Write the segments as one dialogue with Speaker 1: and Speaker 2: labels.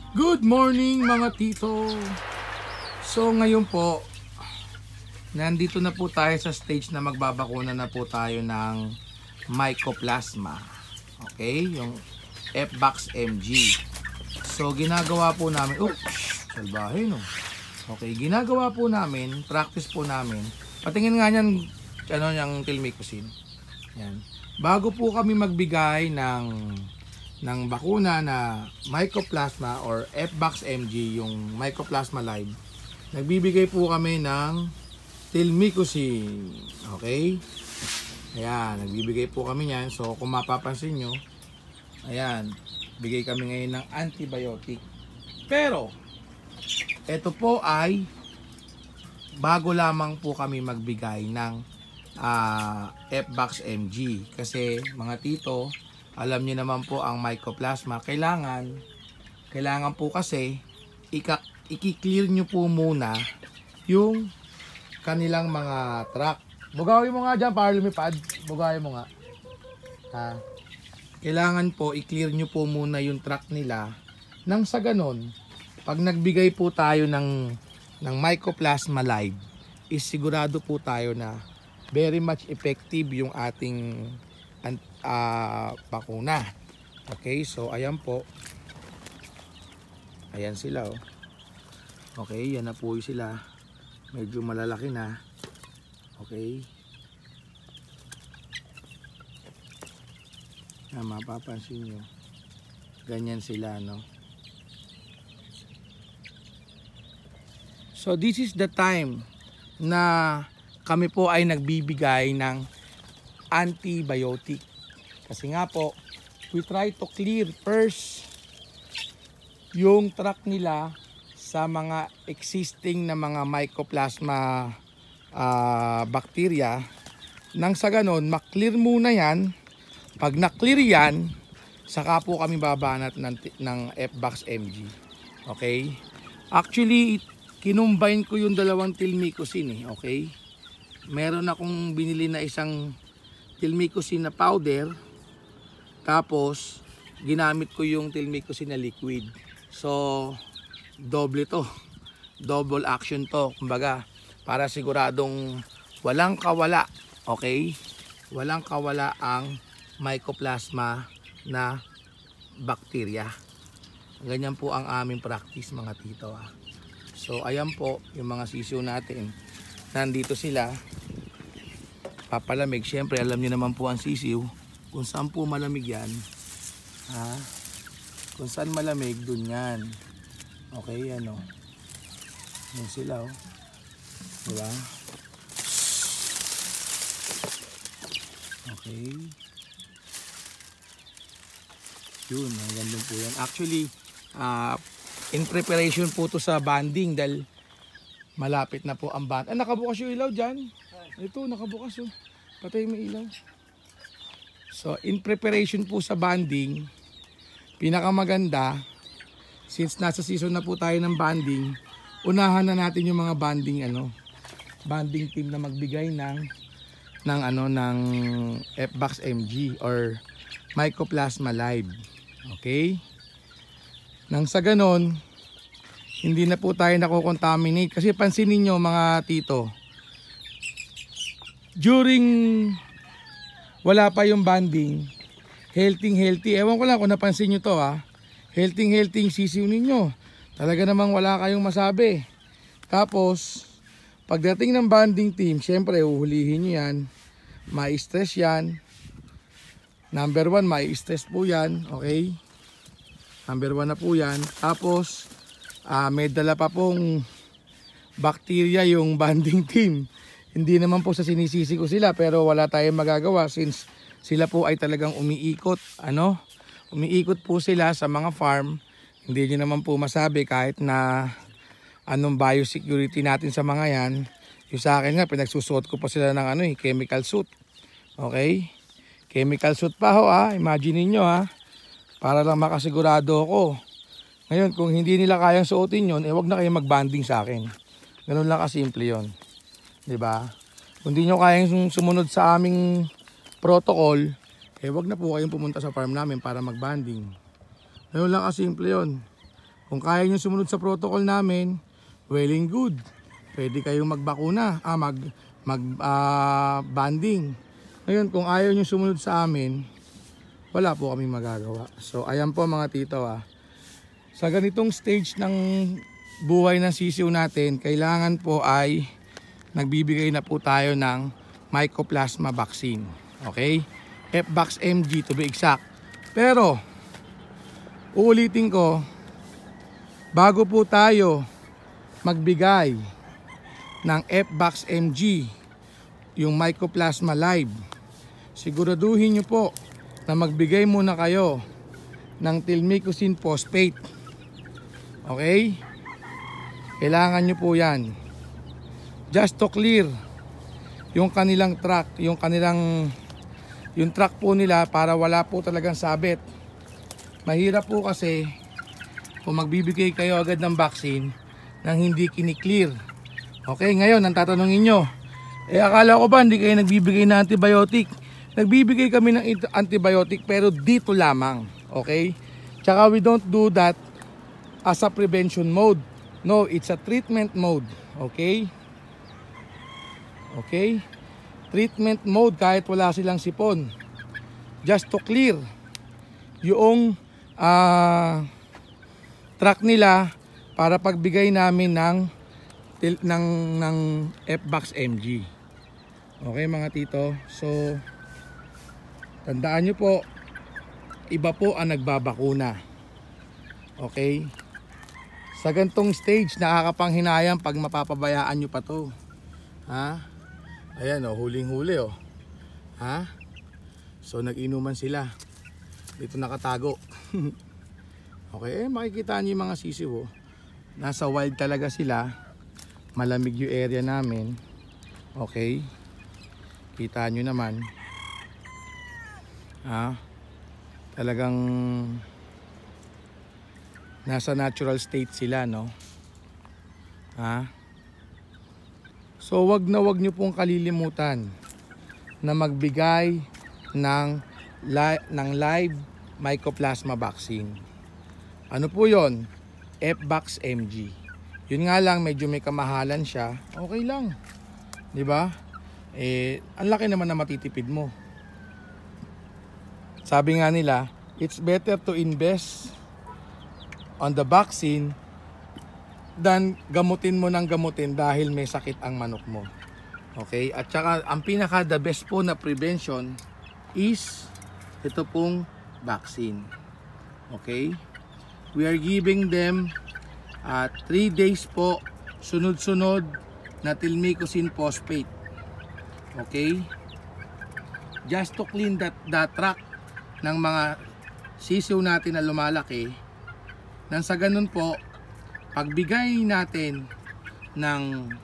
Speaker 1: Good morning mga tito. So ngayon po, nandito na po tayo sa stage na magbabakuna na po tayo ng Mycoplasma. Okay, yung Fbox MG. So ginagawa po namin, salbahe no. Okay, ginagawa po namin, practice po namin. Patingin nga niyan, yung Tilmicosin. Yan. Bago po kami magbigay ng bakuna na Mycoplasma or Fbox MG, yung Mycoplasma Live, nagbibigay po kami ng Tilmicosin. Okay? Ayan, nagbibigay po kami yan. So kung mapapansin nyo, ayan, bigay kami ngayon ng antibiotic. Pero ito po ay bago lamang po kami magbigay ng Fbox MG. Kasi mga tito, alam niyo naman po ang Mycoplasma, kailangan po kasi i-clear nyo po muna yung kanilang mga track. Bugawin mo nga dyan para lumipad. Bugawin mo nga. Kailangan po i-clear nyo po muna yung track nila. Nang sa ganon, pag nagbigay po tayo ng Mycoplasma Live, is sigurado po tayo na very much effective yung ating bakuna. Okay, so ayan po. Ayan sila oh. Okay, yan na po sila. Medyo malalaki na. Okay. Mapapansin nyo. Ganyan sila, no? So this is the time na kami po ay nagbibigay ng antibiotic. Kasi nga po, we try to clear first yung track nila sa mga existing na mga Mycoplasma bacteria. Nang sa ganon, maklear muna yan. Pag na-clear yan, saka po kami babanat ng Fbox MG. Okay? Actually, kinumbine ko yung dalawang Tilmicosin okay? Meron akong binili na isang Tilmicosin na powder, tapos ginamit ko yung Tilmicosin na liquid. So double action to, kumbaga, para siguradong walang kawala. Okay, walang kawala ang Mycoplasma na bacteria. Ganyan po ang aming practice mga tito So ayan po yung mga sisiyo natin, nandito sila. Papalamig, syempre alam niyo naman po ang sisiw kung saan po malamig yan, kung saan malamig dun yan. Okay, yan yan sila diba? Okay, yun, hanggang dun po yan. Actually in preparation po to sa banding, dahil malapit na po ang band. Nakabukas yung ilaw dyan. Ito, nakabukas patay mo ilaw. So in preparation po sa banding, pinakamaganda, since nasa season na po tayo ng banding, unahan na natin yung mga banding team na magbigay ng Fbox MG or Mycoplasma Live. Okay? Nang sa ganon, hindi na po tayo nakokontaminate. Kasi pansinin nyo mga tito, during wala pa yung banding, healthy. Ewan ko lang kung napansin nyo to healthy sisiw ninyo. Talaga namang wala kayong masabi. Tapos, pagdating ng banding team, syempre uhulihin nyo yan. Ma-stress yan. Number 1, ma-stress po yan. Okay? Number 1 na po yan. Tapos, may dala pa pong bacteria yung banding team. Hindi naman po sa sinisisi ko sila, pero wala tayong magagawa since sila po ay talagang umiikot. Umiikot po sila sa mga farm. Hindi nyo naman po masabi kahit na anong biosecurity natin sa mga yan. Yung sa akin nga, pinagsusuot ko pa sila ng chemical suit. Okay? Chemical suit pa imagine niyo para lang makasigurado ako. Ngayon, kung hindi nila kayang suotin yon, wag na kayo magbanding sa akin. Ganun lang kasimple yon. Diba? Kung di nyo kayang sumunod sa aming protocol, wag na po kayong pumunta sa farm namin para magbanding. Ganun lang kasimple yon. Kung kaya nyo sumunod sa protocol namin, well and good. Pwede kayong magbakuna, banding. Ngayon, kung ayaw nyo sumunod sa amin, wala po kaming magagawa. So, ayan po mga tito Sa ganitong stage ng buhay ng sisiw natin, kailangan po ay nagbibigay na po tayo ng Mycoplasma vaccine. Okay? FVAX MG to be exact. Pero, uulitin ko, bago po tayo magbigay ng FVAX MG, yung Mycoplasma Live, siguraduhin nyo po na magbigay muna kayo ng Tilmicocin phosphate. Okay? Kailangan nyo po yan. Just to clear yung kanilang track, yung track po nila para wala po talagang sabit. Mahirap po kasi kung magbibigay kayo agad ng vaccine nang hindi kiniklear. Okay, ngayon ang tatanungin nyo, akala ko ba hindi kayo nagbibigay ng antibiotic? Nagbibigay kami ng antibiotic pero dito lamang. Okay? Tsaka we don't do that as a prevention mode. No, it's a treatment mode. Okay? Okay? Treatment mode kahit wala silang sipon. Just to clear yung track nila para pagbigay namin ng FVAX MG. Okay mga tito? So, tandaan nyo po, iba po ang nagbabakuna. Okay? Sa gantong stage, nakakapanghinayang pag mapapabayaan nyo pa to. Ha? Ayan huling-huli Ha? So nag-inuman sila. Dito nakatago. Okay, makikita nyo yung mga sisiw Nasa wild talaga sila. Malamig yung area namin. Okay. Kita nyo naman. Talagang nasa natural state sila, no? So wag nyo pong kalilimutan na magbigay ng live Mycoplasma vaccine. Ano po yon? FVAX MG. Yun nga lang, medyo may kamahalan siya. Okay lang. Diba? Ang laki naman na matitipid mo. Sabi nga nila, it's better to invest on the vaccine than gamutin mo ng gamutin dahil may sakit ang manok mo. Okay? At saka ang pinaka the best po na prevention is ito pong vaccine. Okay? We are giving them 3 days po sunod-sunod na Tilmicocin phosphate. Okay? Just to clean the track ng mga sisiw natin na lumalaki. Nang sa ganun po, pagbigay natin ng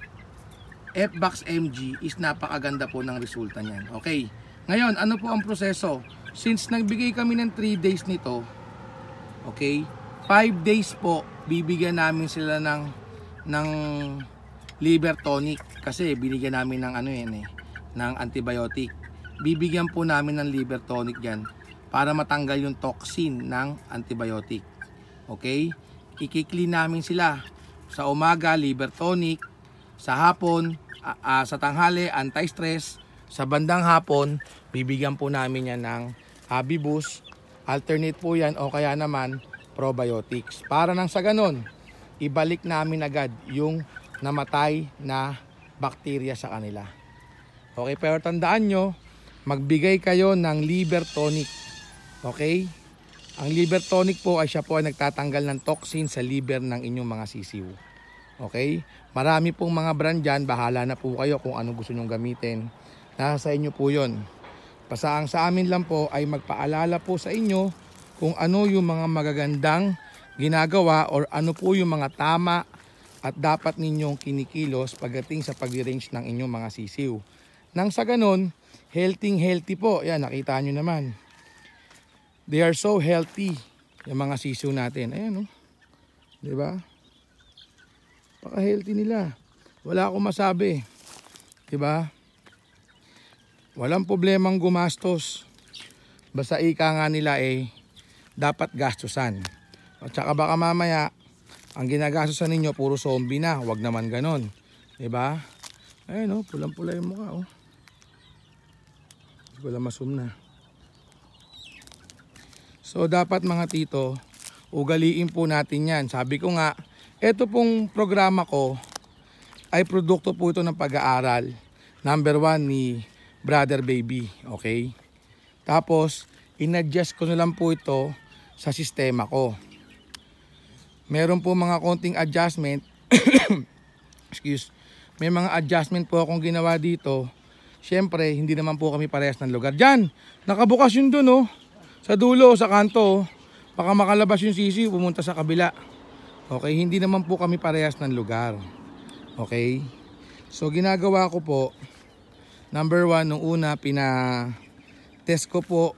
Speaker 1: FVAX MG is napakaganda po ng resulta niyan. Okay. Ngayon, ano po ang proseso? Since nagbigay kami ng 3 days nito, okay, 5 days po bibigyan namin sila ng liver tonic kasi binigyan namin ng ng antibiotic. Bibigyan po namin ng liver tonic diyan para matanggal yung toxin ng antibiotic. Okay? I-clean namin sila sa umaga liver tonic, sa hapon sa tanghali anti-stress, sa bandang hapon bibigyan po namin yan ng Habibus, alternate po yan o kaya naman probiotics. Para nang sa ganon, ibalik namin agad yung namatay na bakterya sa kanila. Okay, pero tandaan nyo, magbigay kayo ng liver tonic. Okay? Ang liver tonic po ay siya po ay nagtatanggal ng toxin sa liver ng inyong mga sisiw. Okay? Marami pong mga brand dyan, bahala na po kayo kung ano gusto nyong gamitin. Nasa inyo po yun. Pasaang sa amin lang po ay magpaalala po sa inyo kung ano yung mga magagandang ginagawa or ano po yung mga tama at dapat ninyong kinikilos pagdating sa pag-range ng inyong mga sisiw. Nang sa ganon, healthy po. Yan, nakita nyo naman. They are so healthy, yung mga sisiw natin. Ayan, diba? Paka-healthy nila. Wala akong masabi. Diba? Walang problemang gumastos. Basta ika nga nila dapat gastusan. At saka baka mamaya, Ang ginagastosan ninyo puro zombie na, wag naman ganon. 'Di ba? Ayun oh, pulang-pula yung mukha oh. Hindi ko lang masum na. So dapat mga tito, ugaliin po natin yan. Sabi ko nga, ito pong programa ko ay produkto po ito ng pag-aaral. Number 1 ni Brother Baby. Okay? Tapos, in-adjust ko na lang po ito sa sistema ko. Meron po mga konting adjustment. May mga adjustment po akong ginawa dito. Siyempre, hindi naman po kami parehas ng lugar. Diyan, nakabukas yun dun oh. Sa dulo, sa kanto, baka makalabas yung sisi, pumunta sa kabila. Okay, hindi naman po kami parehas ng lugar. Okay? So, ginagawa ko po, number 1, nung una, test ko po,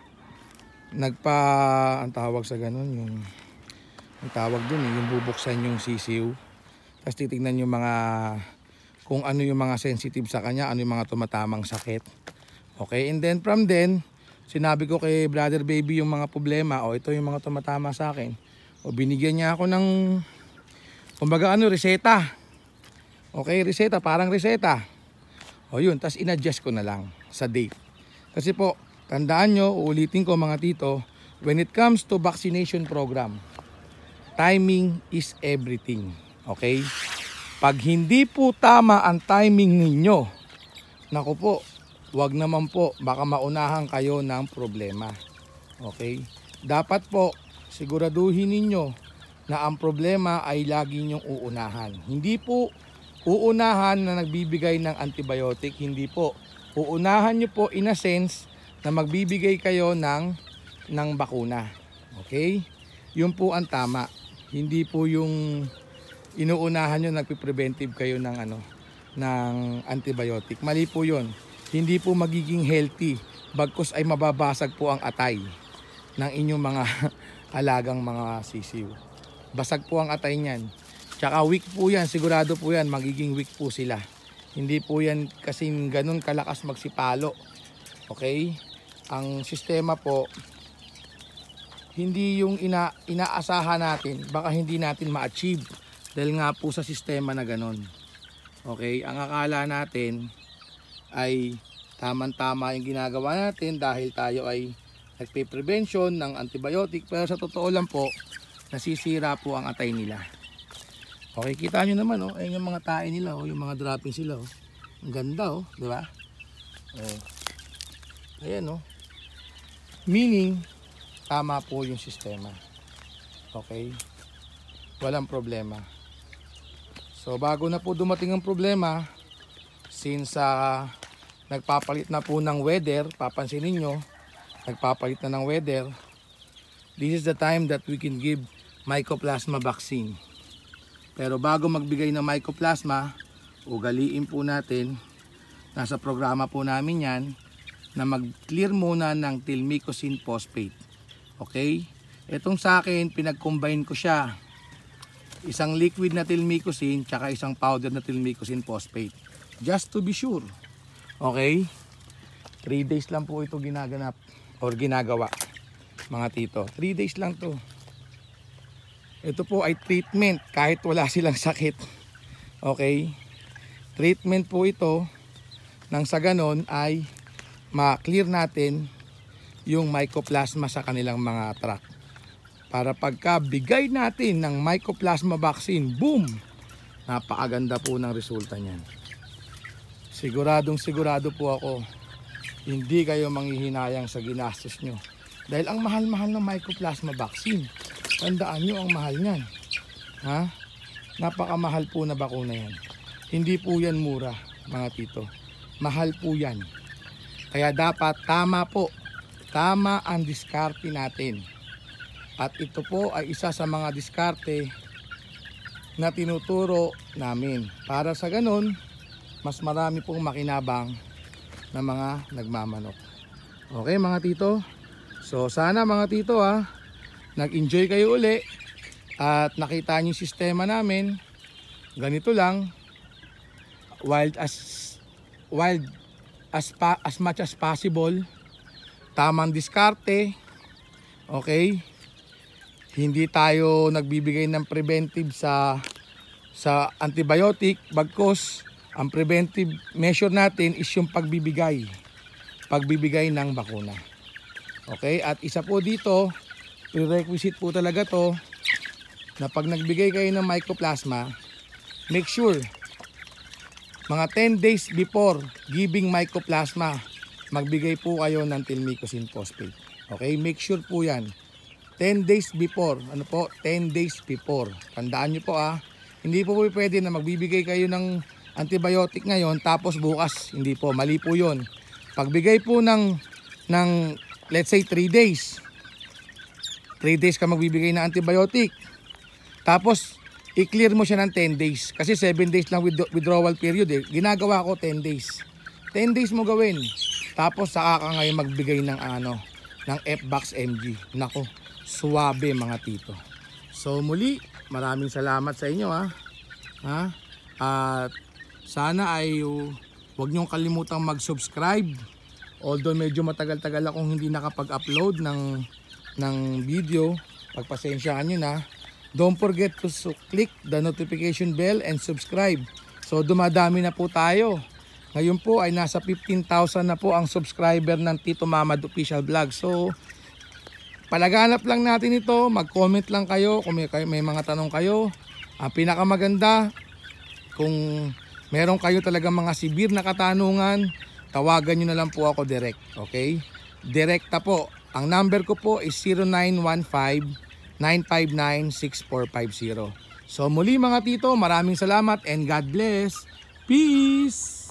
Speaker 1: ang tawag sa ganun, ang tawag dun, yung bubuksan yung sisiw. Tapos titignan yung kung ano yung mga sensitive sa kanya, ano yung mga tumatamang sakit. Okay, and then from then, sinabi ko kay Brother Baby yung mga problema, ito yung mga tumatama sa akin. Binigyan niya ako ng, kumbaga reseta. Okay, reseta, parang reseta. Yun, tas in-adjust ko na lang sa date. Kasi po, tandaan nyo, uulitin ko mga tito, when it comes to vaccination program, timing is everything. Okay? Pag hindi po tama ang timing ninyo, naku po, wag naman po, baka maunahan kayo ng problema. Okay? Dapat po, siguraduhin ninyo na ang problema ay lagi nyong uunahan. Hindi po uunahan na nagbibigay ng antibiotic, hindi po. Uunahan nyo po in a sense na magbibigay kayo ng bakuna. Okay? Yun po ang tama. Hindi po yung inuunahan nyo, nagpipreventive kayo ng antibiotic. Mali po yun. Hindi po magiging healthy, bagkus ay mababasag po ang atay ng inyong mga alagang mga sisiw. Basag po ang atay niyan. Tsaka weak po yan, sigurado po yan, magiging weak po sila. Hindi po yan kasing ganun kalakas magsipalo. Okay? Ang sistema po, hindi yung inaasahan natin, baka hindi natin ma-achieve dahil nga po sa sistema na ganun. Okay? Ang akala natin ay tamang-tama yung ginagawa natin dahil tayo ay nagpe-prevention ng antibiotic, pero sa totoo lang po, nasisira po ang atay nila. Okay, kita nyo naman ayun yung mga tae nila yung mga droppings sila Ang ganda di ba? Ayan Meaning, tama po yung sistema. Okay? Walang problema. So bago na po dumating ang problema, since nagpapalit na po ng weather, papansinin nyo, nagpapalit na ng weather, this is the time that we can give Mycoplasma vaccine. Pero bago magbigay ng Mycoplasma, ugaliin po natin, nasa programa po namin yan, na mag-clear muna ng Tilmicocin phosphate. Okay? Itong sa akin, pinag-combine ko siya. Isang liquid na Tilmicocin, tsaka isang powder na Tilmicocin phosphate. Just to be sure. Okay? 3 days lang po ito ginaganap or ginagawa, mga tito. 3 days lang to. Ito po ay treatment kahit wala silang sakit. Okay? Treatment po ito nang sa ganon ay ma-clear natin yung Mycoplasma sa kanilang mga tract. Para pagka bigay natin ng Mycoplasma vaccine, boom! Napakaganda po ng resulta niyan. Siguradong sigurado po ako, hindi kayo manghihinayang sa ginastos nyo. Dahil ang mahal-mahal ng Mycoplasma vaccine. Tandaan nyo ang mahal niyan. Ha? Napakamahal po na bakuna yan. Hindi po yan mura, mga tito. Mahal po yan. Kaya dapat tama po. Tama ang diskarte natin. At ito po ay isa sa mga diskarte na tinuturo namin. Para sa ganun, mas marami pong makinabang na mga nagmamanok. Okay mga tito? So sana mga tito nag-enjoy kayo uli at nakita niyo yung sistema namin. Ganito lang, wild as much as possible, tamang diskarte. Okay, Hindi tayo nagbibigay ng preventive sa antibiotic, bagkus ang preventive measure natin is yung pagbibigay ng bakuna. Okay, at isa po dito, prerequisite po talaga to na pag nagbigay kayo ng mycoplasma, make sure mga 10 days before giving mycoplasma, magbigay po kayo ng tilmicocin phosphate. Okay, make sure po yan. 10 days before, 10 days before. Tandaan nyo po hindi po pwede na magbibigay kayo ng antibiotic ngayon tapos bukas, hindi po, mali po yun. Pagbigay po ng let's say 3 days. 3 days ka magbibigay ng antibiotic. Tapos, i-clear mo siya ng 10 days. Kasi 7 days lang withdrawal period eh. Ginagawa ko 10 days. 10 days mo gawin. Tapos, saka ka ngayon magbigay ng ng F-Box MG. Nako, suwabe mga tito. So muli, maraming salamat sa inyo At sana ay huwag niyong kalimutang mag-subscribe. Although medyo matagal-tagal akong hindi nakapag-upload ng video, pagpasensyaan nyo na. Don't forget to click the notification bell and subscribe. So dumadami na po tayo. Ngayon po ay nasa 15,000 na po ang subscriber ng Tito Mamad Official Vlog. So palaganap lang natin ito, mag-comment lang kayo kung may mga tanong kayo. Ang pinakamaganda, kung meron kayo talagang mga severe na katanungan, tawagan nyo na lang po ako direct. Okay? Direkta po. Ang number ko po is 0915-959-6450. So muli mga tito, maraming salamat and God bless. Peace!